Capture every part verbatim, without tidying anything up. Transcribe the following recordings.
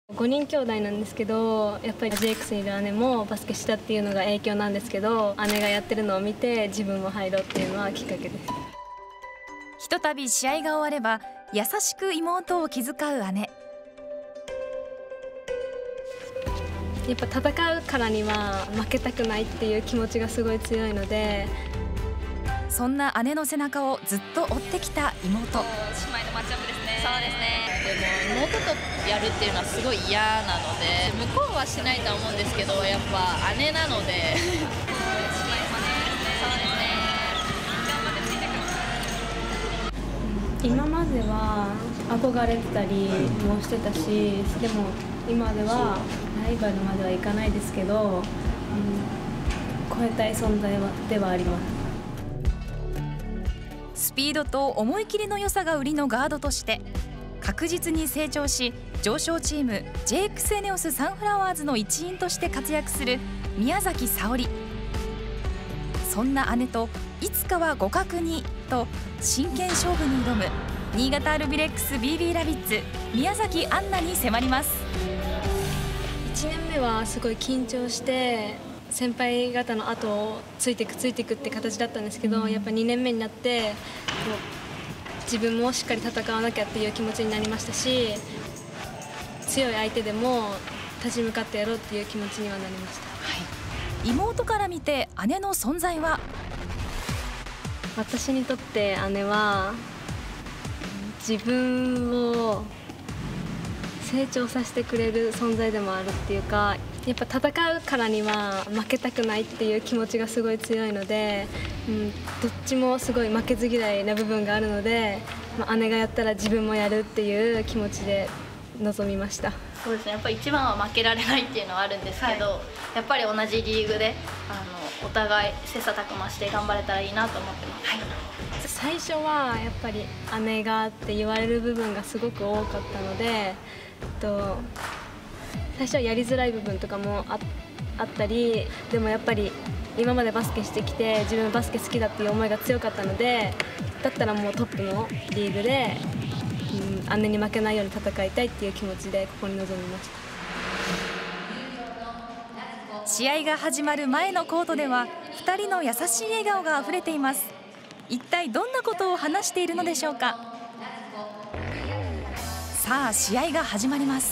ごにん兄弟なんですけど、やっぱり ジェイエックス にいる姉もバスケしたっていうのが影響なんですけど、姉がやってるのを見て自分も入ろうっていうのはきっかけです。 ひとたび試合が終われば優しく妹を気遣う姉。 やっぱ戦うからには負けたくないっていう気持ちがすごい強いので、 そんな姉の背中をずっと追ってきた妹。 姉妹のマッチアップですね。そうですね。でも妹とやるっていうのはすごい嫌なので、向こうはしないとは思うんですけど、やっぱ姉なので。姉妹マッチアップですね。そうですね。頑張ってついてくる。 今までは憧れてたりもしてたし、でも今ではライバルまではいかないですけど、うん、超えたい存在はではあります。 スピードと思い切りの良さが売りのガードとして確実に成長し、常勝チーム ジェイエックス エネオスサンフラワーズの一員として活躍する宮崎早織。そんな姉といつかは互角にと真剣勝負に挑む新潟アルビレックス ビービー ラビッツ宮崎杏奈に迫ります。 いちねんめはすごい緊張して先輩方の後をついていくついていくって形だったんですけど、やっぱにねんめになってこう自分もしっかり戦わなきゃっていう気持ちになりましたし、強い相手でも立ち向かってやろうっていう気持ちにはなりました。 はい、妹から見て姉の存在は？ 私にとって姉は自分を成長させてくれる存在でもあるっていうか、やっぱ戦うからには負けたくないっていう気持ちがすごい強いので、うん、どっちもすごい負けず嫌いな部分があるので、まあ、姉がやったら自分もやるっていう気持ちで臨みました。 そうですね、やっぱり一番は負けられないっていうのはあるんですけど、はい、やっぱり同じリーグであのお互い切磋琢磨して頑張れたらいいなと思ってます。はい、 最初はやっぱり姉がって言われる部分がすごく多かったので、と最初はやりづらい部分とかも あ, あったり、でもやっぱり今までバスケしてきて自分バスケ好きだっていう思いが強かったので、だったらもうトップのリーグで、うん、姉に負けないように戦いたいっていう気持ちでここに臨みました。 試合が始まる前のコートではふたりの優しい笑顔があふれています。一体どんなことを話しているのでしょうか。さあ試合が始まります。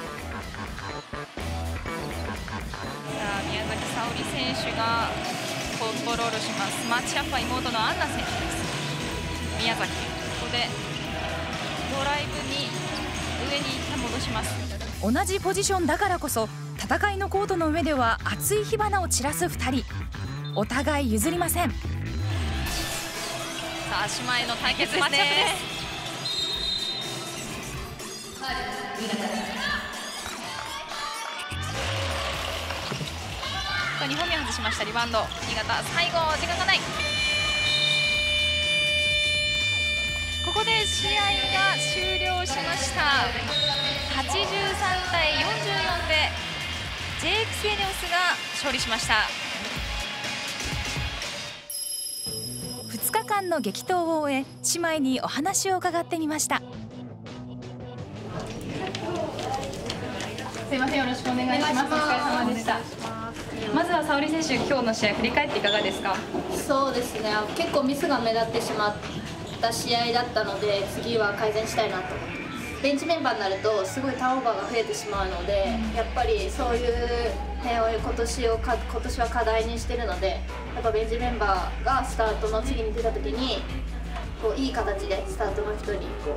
宮崎早織選手がコントロールします。マッチアップは妹のアンナ選手です。宮崎、ここでドライブに上に一旦戻します。 同じポジションだからこそ戦いのコートの上では熱い火花を散らすふたり。お互い譲りません。さあ姉妹の対決ですね。にほんめ外しました。リバウンド新潟、最後時間がない。ここで試合が終了しました。はちじゅうさんたいよんじゅうよんで ジェイエックス エネオスが勝利しました。 ふつかかんの激闘を終え、姉妹にお話を伺ってみました。 すいません、よろしくお願いします。お疲れ様でした。まずは沙織選手、今日の試合振り返っていかがですか？ そうですね、結構ミスが目立ってしまった試合だったので、次は改善したいなと思ってます。ベンチメンバーになるとすごいターンオーバーが増えてしまうので、やっぱりそういう点を今年をか今年は課題にしているので、やっぱベンチメンバーがスタートの次に出た時にこういい形でスタートの人にこ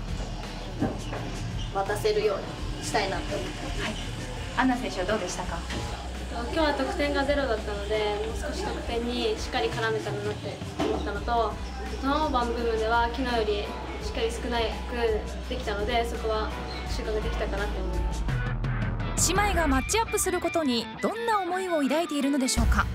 う渡せるようにしたいなと思ってます。 はい、アンナ選手はどうでしたか？ 今日は得点がゼロだったので、もう少し得点にしっかり絡めたらなって思ったのと、ターンオーバーの部分では昨日よりしっかり少なくできたので、そこは収穫できたかなって思います。 姉妹がマッチアップすることにどんな思いを抱いているのでしょうか。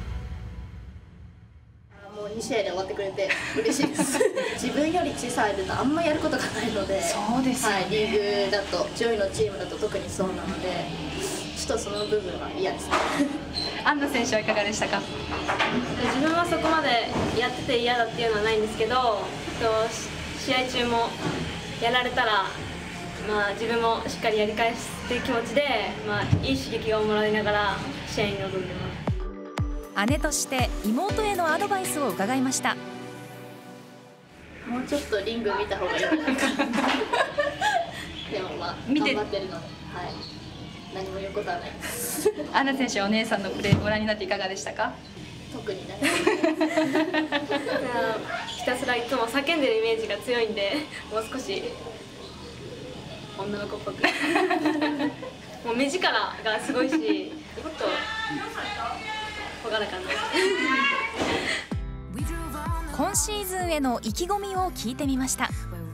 もうに試合で終わってくれて嬉しいです自分より小さい間とあんまやることがないので、 そうですよね、 はい、リーグだと上位のチームだと特にそうなので、ちょっとその部分は嫌ですねアンナ選手はいかがでしたか？ 自分はそこまでやってて嫌だっていうのはないんですけど、試合中もやられたらまあ、自分もしっかりやり返して気持ちで、まあ、いい刺激をもらいながら試合に臨んでます。 姉として妹へのアドバイスを伺いました。 もうちょっとリング見た方がいいんじゃないかでもまあ頑張ってるので、はい、何も言うことはないですアナ選手、お姉さんのプレーご覧になっていかがでしたか？ 特にないひたすらいつも叫んでるイメージが強いんで、もう少し女の子っぽくもう目力がすごいし、もっと朗らかな今シーズンへの意気込みを聞いてみました。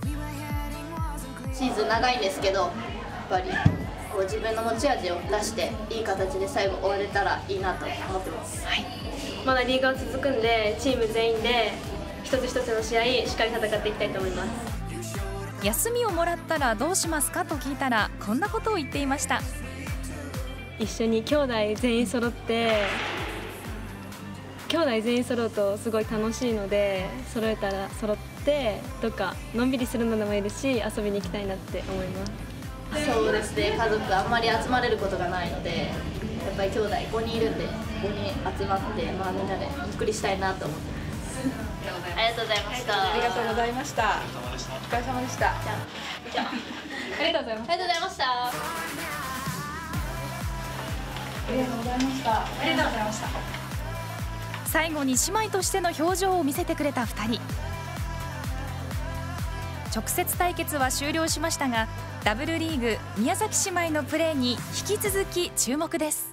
シーズン長いんですけど、やっぱりこう自分の持ち味を出していい形で最後終われたらいいなと思ってます、はい、 まだリーグは続くんで、チーム全員で一つ一つの試合しっかり戦っていきたいと思います。 休みをもらったらどうしますかと聞いたら、こんなことを言っていました。 一緒に兄弟全員揃って兄弟全員揃うとすごい楽しいので、揃えたら揃ってどっかのんびりするのでもいいですし、遊びに行きたいなって思います。 そうですね、家族あんまり集まれることがないので、やっぱり兄弟ごにんいるんでごにん集まって、まあ、みんなでゆっくりしたいなと思ってます。ありがとうございました。 ありがとうございました。お疲れ様でした。 じゃあありがとうございます。 ありがとうございました。 ありがとうございました。ありがとうございました。 最後に姉妹としての表情を見せてくれたふたり。直接対決は終了しましたが、ダブルリーグ宮崎姉妹のプレーに引き続き注目です。